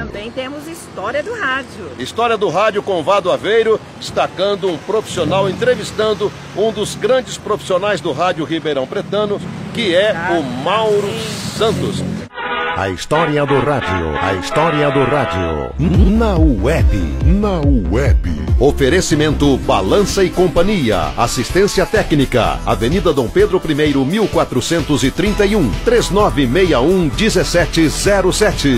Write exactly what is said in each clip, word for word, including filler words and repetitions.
também temos História do Rádio. História do Rádio com Vado Aveiro, destacando um profissional, entrevistando um dos grandes profissionais do rádio ribeirão pretano, que é o Mauro Santos. A história do rádio, a história do rádio, na web, na web. Oferecimento Balança e Companhia, assistência técnica, Avenida Dom Pedro I, mil quatrocentos e trinta e um, três nove seis um, um sete zero sete.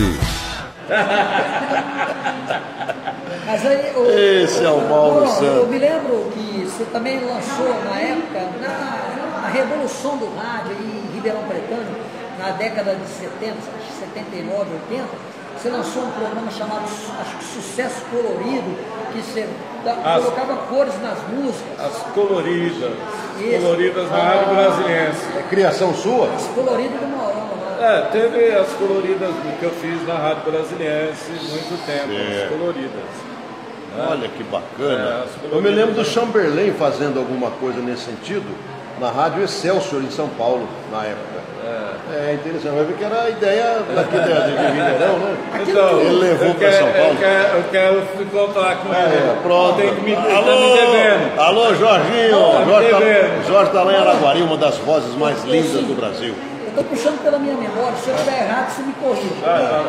Mas aí, o, Esse é o Mauro Santos. Eu me lembro que você também lançou na época, na, na revolução do rádio em Ribeirão Pretano, na década de setenta, setenta e nove, oitenta, você lançou um programa chamado, acho que Sucesso Colorido, que você da, as, colocava cores nas músicas. As coloridas, Isso. coloridas na ah, Rádio Brasiliense. É criação sua? As coloridas do Maurão. É, teve as coloridas que eu fiz na Rádio Brasiliense muito tempo, é. as coloridas. Olha que bacana. É, eu me lembro do Chamberlain fazendo alguma coisa nesse sentido, na Rádio Excelsior em São Paulo, na época. É, é interessante, vai ver que era a ideia daqui de, de Ribeirão, né? Então, ele levou para São Paulo. Eu quero, eu quero contar com é, ele. Pronto. Tem que me, alô, tá me devendo. Alô, Jorginho. Tá Jorge, tá, devendo. Jorge tá lá em Araguari, uma das vozes mais lindas do Brasil. Eu estou puxando pela minha memória, se eu estiver errado, você me corrija. Ah,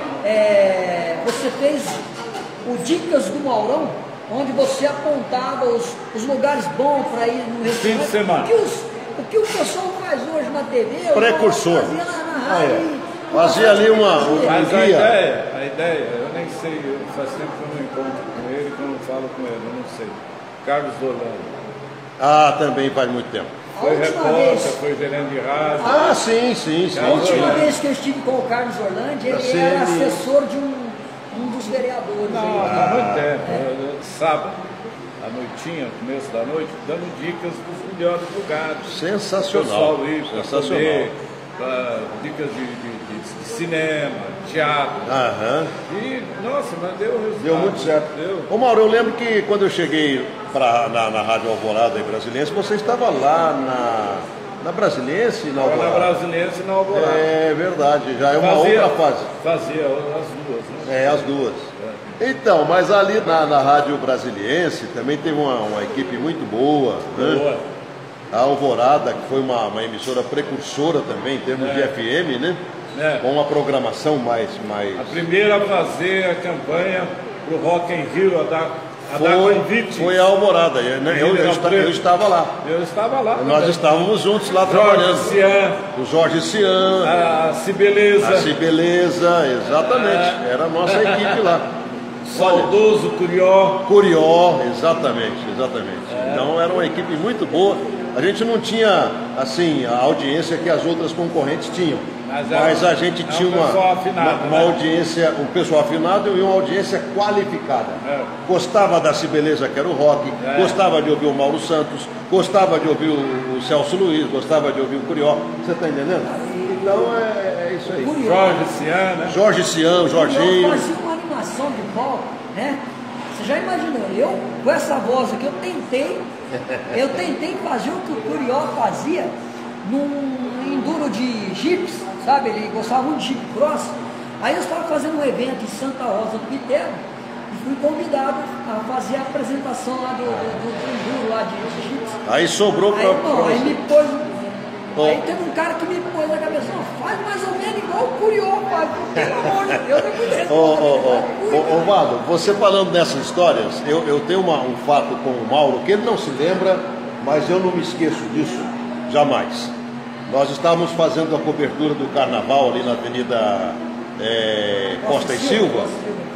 é, você fez o Dicas do Maurão, onde você apontava os, os lugares bons para ir no restaurante. Fim de semana. O que, os, o que o pessoal faz hoje na T V, Precursor. fazia na, na Ah, rádio. é. Fazia ali uma... Um Mas a guia. ideia, a ideia, eu nem sei, eu, faz tempo que eu não encontro com ele, que eu não falo com ele, eu não sei. Carlos Orlando. Ah, também faz muito tempo. A Foi última repórter, vez, foi gerente de rádio. Ah, sim, sim, sim. a última sim. vez que eu estive com o Carlos Orlando, ele Sim. era assessor de um, um dos vereadores. Não, aí. há muito tempo, eu- sábado, à noitinha, começo da noite, dando dicas dos melhores lugares. Sensacional. O pessoal ir pra Sensacional. comer, pra dicas de, de, de- de cinema, teatro. Aham. E, nossa, mas deu resultado. Deu muito certo. Deu. Ô Mauro, eu lembro que quando eu cheguei pra, na, na Rádio Alvorada em Brasiliense, você estava lá na, na Brasiliense e na Estava na Alvorada. Brasiliense e na Alvorada. É verdade, já é uma Fazia- outra fase. Fazia as duas, né? É, as duas. Então, mas ali na, na Rádio Brasiliense também teve uma, uma equipe muito boa, né? Boa. A Alvorada, que foi uma, uma emissora precursora também, em termos É. de F M, né? É. Com uma programação mais... mais... A primeira a fazer a campanha pro Rock in Rio, a dar, a dar Foi, convite. foi a Alvorada, eu, né, eu, eu, Ribeirão esta- Preto. eu estava lá. Eu estava lá. Nós também. estávamos juntos lá Jorge trabalhando. Cian, O Jorge Cian, a Cibeleza, a Beleza, exatamente. Era a nossa equipe lá. Saudoso Curió. Curió, exatamente, exatamente. Então era uma equipe muito boa. A gente não tinha, assim, a audiência que as outras concorrentes tinham. Mas Mas, é um- a gente é um tinha uma, pessoal afinado, uma, uma né? audiência, um pessoal afinado e uma audiência qualificada. É. Gostava da Cibeleza, que era o rock, É. gostava de ouvir o Mauro Santos, gostava de ouvir o, o Celso Luiz, gostava de ouvir o Curió. Você está entendendo? Então é, é isso aí. Jorge Cian, né? Jorge Cian, Eu Jorginho. fazia uma animação de palco, né? Você já imaginou, eu com essa voz aqui, eu tentei, eu tentei fazer o que o Curió fazia num enduro de jipes, sabe? Ele gostava muito de jeep cross. Aí eu estava fazendo um evento em Santa Rosa do Pitério e fui convidado a fazer a apresentação lá do, do, do, do enduro lá de, de jipes. Aí sobrou Aí, para não, aí me pôs. Bom. Aí teve um cara que me pôs na cabeça, ó, faz mais ou menos igual o Curió, faz. Pelo amor de Deus, eu fui Ô, ô, ô, ô, ô, Vado, você falando dessas histórias, eu, eu tenho uma- um fato com o Mauro que ele não se lembra, mas eu não me esqueço disso jamais. Nós estávamos fazendo a cobertura do carnaval ali na Avenida é, Costa e Silva.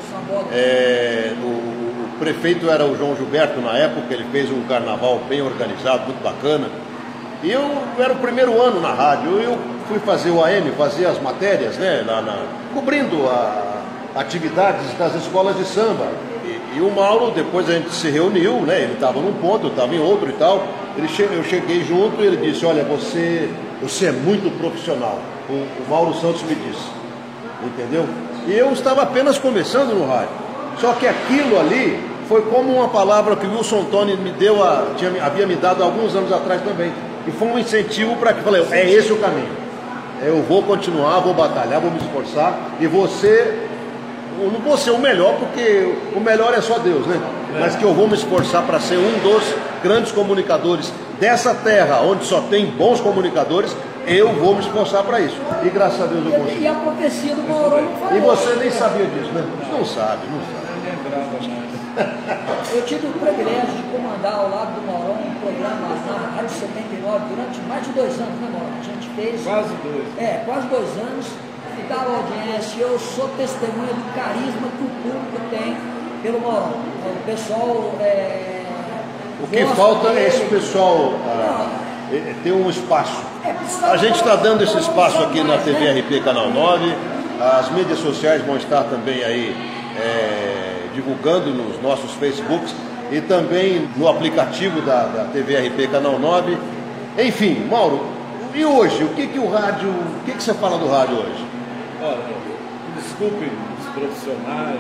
É, o, o prefeito era o João Gilberto na época, ele fez um carnaval bem organizado, muito bacana. E eu era o primeiro ano na rádio, eu fui fazer o A M, fazer as matérias, né, lá na, cobrindo a, atividades das escolas de samba. E, e o Mauro, depois a gente se reuniu, né, ele estava num ponto, eu estava em outro e tal. Ele che, eu cheguei junto e ele disse, olha, você, você é muito profissional. O, o Mauro Santos me disse, entendeu? E eu estava apenas começando no rádio. Só que aquilo ali foi como uma palavra que o Wilson Tony me deu, a, tinha, havia me dado alguns anos atrás também. E foi um incentivo para que eu falei, é esse o caminho. Eu vou continuar, vou batalhar, vou me esforçar e você eu não vou ser o melhor, porque o melhor é só Deus, né? É. Mas que eu vou me esforçar para ser um dos grandes comunicadores dessa terra, onde só tem bons comunicadores, eu vou me esforçar para isso. E graças a Deus eu consigo. E a profecia do Mauro não falou. E você nem sabia disso, né? Não sabe, não sabe. Eu tive o privilégio de comandar ao lado do Maurão um programa na Rádio setenta e nove durante mais de dois anos, né, Maurão? A gente fez. Quase dois. É, quase dois anos. E dava audiência. Eu sou testemunha do carisma que o público tem pelo Maurão. O pessoal. É, o que falta é esse pessoal ah, ter um espaço. É, a gente está dando esse espaço aqui na T V R P Canal nove. As mídias sociais vão estar também aí. É, divulgando nos nossos Facebooks e também no aplicativo da, da T V R P Canal nove. Enfim, Mauro, e hoje? O que que o rádio, o que que você fala do rádio hoje? Olha, desculpem os profissionais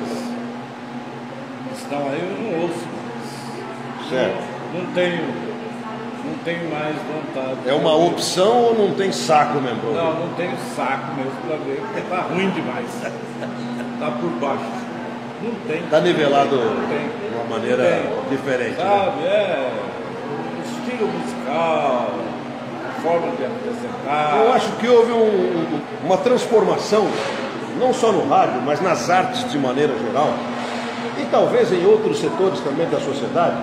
que estão aí, eu não ouço mais. Certo. Não, não tenho, não tenho mais vontade. É uma opção ou não tem saco mesmo? Não, não tenho saco mesmo para ver, porque tá ruim demais. Tá por baixo. Não tem. Está nivelado não tem. de uma maneira diferente. Sabe, né? é. O estilo musical, a forma de apresentar. Eu acho que houve um, uma transformação, não só no rádio, mas nas artes de maneira geral, e talvez em outros setores também da sociedade,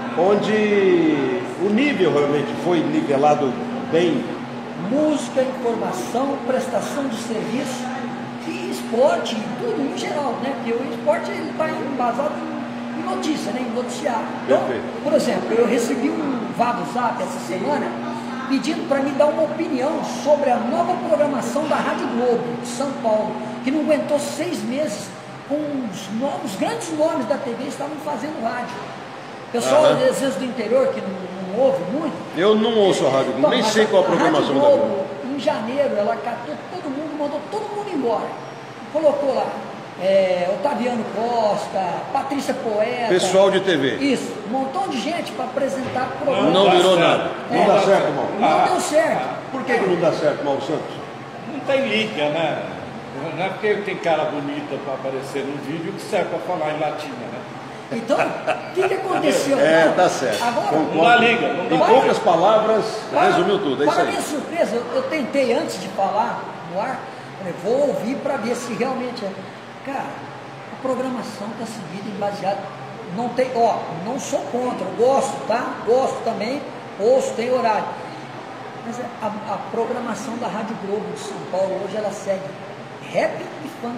onde o nível realmente foi nivelado bem. Música, informação, prestação de serviço. E esporte, tudo em geral, né? Porque o esporte está embasado em, em notícia, né? Em noticiário. Então, Perfeito. Por exemplo, eu recebi um WhatsApp essa semana pedindo para me dar uma opinião sobre a nova programação da Rádio Globo de São Paulo, que não aguentou seis meses com os, novos, os grandes nomes da T V estavam fazendo rádio. Pessoal, Aham. às vezes do interior, que não, não ouve muito. Eu não ouço a Rádio Globo, Então, nem sei qual a programação Rádio da Globo. Globo, em janeiro, ela catou todo mundo, mandou todo mundo embora. Colocou lá é, Otaviano Costa, Patrícia Poeta. Pessoal de T V. Isso, um montão de gente para apresentar programa. Não, não virou nada. É. Não dá certo, Mauro. Não deu certo. Por que, que não dá certo, Mauro Santos? Não tem liga, né? Não é porque tem cara bonita para aparecer no vídeo que serve para falar em latina, né? Então, o que, que aconteceu? É, Não, tá certo. Agora, Não dá liga, não dá Em liga. poucas palavras, para, resumiu tudo, é isso para aí. minha surpresa, eu, eu tentei antes de falar no ar, falei, vou ouvir para ver se realmente é. Cara, a programação está seguida e baseada. Não tem, ó, não sou contra, eu gosto, tá? Gosto também, ouço, tem horário. Mas a, a programação da Rádio Globo de São Paulo hoje ela segue rap e funk.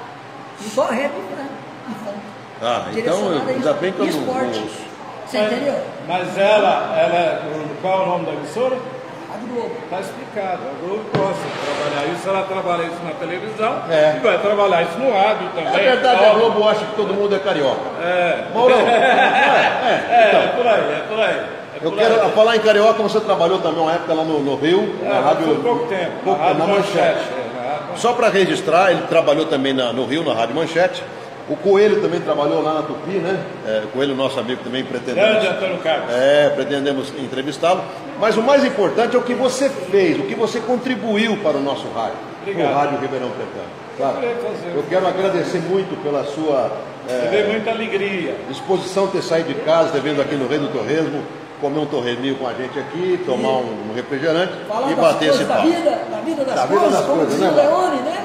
Só rap e funk. Ah, então ainda bem que eu não esporte. ouço. Você entendeu? Mas ela, ela é, qual é o nome da emissora? Rádio Globo. Está explicado. A Globo gosta de trabalhar isso, ela trabalha isso na televisão É. e vai trabalhar isso no rádio também. Na verdade, a Óbvio. Globo acha que todo mundo é carioca. É. Maurão, é, É, então, é por aí, é por aí. É eu por quero aí. falar em carioca, você trabalhou também uma época lá no, no Rio, É, na rádio. foi pouco tempo. pouco- na, rádio na Manchete. é, na rádio Só para registrar, ele trabalhou também na- no Rio, na Rádio Manchete. O Coelho também trabalhou lá na Tupi, né? É, o Coelho, nosso amigo, também pretendemos. Grande Antônio Carlos. É, pretendemos entrevistá-lo. Mas o mais importante é o que você fez, o que você contribuiu para o nosso rádio. Obrigado. O Rádio Ribeirão Precano. Claro. Eu queria fazer. Eu quero agradecer muito pela sua Você é, vê muita alegria. disposição de ter saído de casa, ter vindo aqui no Rei do Torresmo, comer um torresminho com a gente aqui, tomar um, um refrigerante Falar e das bater esse coisas da papo. vida, da vida das Da vida coisas, das como coisas, dizia né, o Leone, né?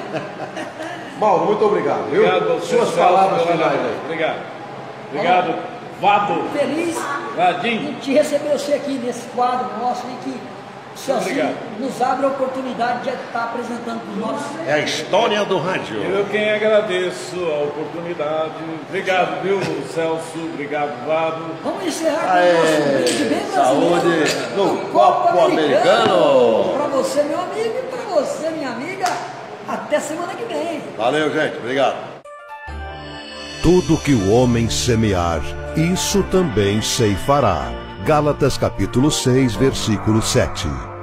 Mauro, muito obrigado. Viu? Obrigado a você, Suas Celso, palavras pela- finais aí. Obrigado. Obrigado, Vado. Feliz Vadinho. de receber você aqui nesse quadro nosso e que o Celcinho Obrigado. nos abre a oportunidade de estar apresentando para os nossos. É a história do rádio. Eu quem agradeço a oportunidade. Obrigado, viu, Celso? Obrigado, Vado. Vamos encerrar com o Aê, nosso brinde bem saúde brasileiro no do Copo Americano. Para você, meu amigo, e para você, minha amiga. Até semana que vem. Valeu, gente. Obrigado. Tudo que o homem semear, isso também ceifará. Gálatas capítulo seis, versículo sete.